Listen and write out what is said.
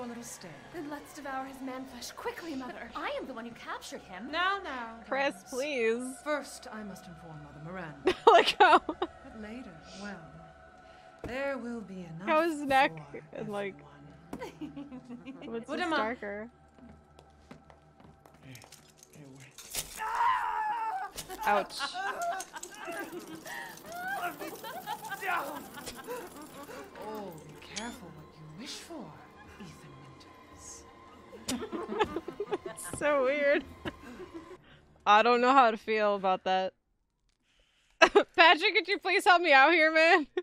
little stale. Then let's devour his man-flesh quickly, Mother. I am the one who captured him. Now, Chris, guys. please. First, I must inform Mother Miranda. Like how? But later, well, there will be enough. How his neck for and like. everyone. What's Put this him up. darker? Ouch. Oh, be careful what you wish for, Ethan Winters. It's so weird. I don't know how to feel about that. Patrick, could you please help me out here, man?